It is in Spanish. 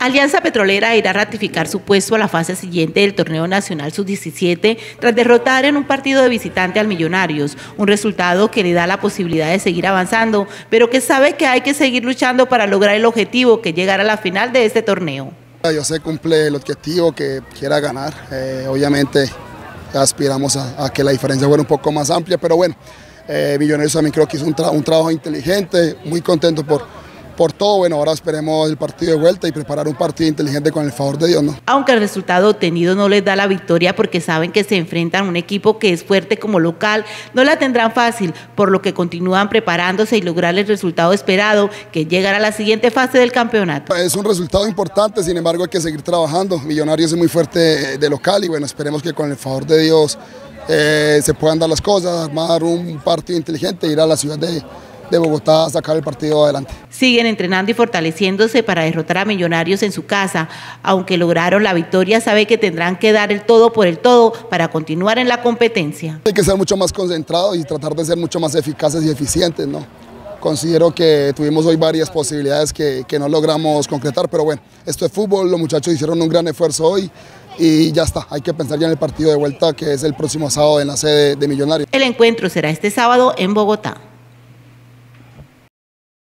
Alianza Petrolera irá a ratificar su puesto a la fase siguiente del Torneo Nacional Sub-17 tras derrotar en un partido de visitante al Millonarios, un resultado que le da la posibilidad de seguir avanzando, pero que sabe que hay que seguir luchando para lograr el objetivo, que es llegar a la final de este torneo. Yo sé cumple el objetivo que quiera ganar, obviamente aspiramos a que la diferencia fuera un poco más amplia, pero bueno, Millonarios también creo que hizo un trabajo inteligente, muy contento por todo. Bueno, ahora esperemos el partido de vuelta y preparar un partido inteligente con el favor de Dios, ¿no? Aunque el resultado obtenido no les da la victoria porque saben que se enfrentan a un equipo que es fuerte como local, no la tendrán fácil, por lo que continúan preparándose y lograr el resultado esperado, que es llegar a la siguiente fase del campeonato. Es un resultado importante, sin embargo hay que seguir trabajando. Millonarios es muy fuerte de local y bueno, esperemos que con el favor de Dios se puedan dar las cosas, armar un partido inteligente, ir a la ciudad de Bogotá a sacar el partido adelante. Siguen entrenando y fortaleciéndose para derrotar a Millonarios en su casa. Aunque lograron la victoria, sabe que tendrán que dar el todo por el todo para continuar en la competencia. Hay que ser mucho más concentrados y tratar de ser mucho más eficaces y eficientes, ¿no? Considero que tuvimos hoy varias posibilidades que no logramos concretar, pero bueno, esto es fútbol, los muchachos hicieron un gran esfuerzo hoy y ya está, hay que pensar ya en el partido de vuelta que es el próximo sábado en la sede de Millonarios. El encuentro será este sábado en Bogotá.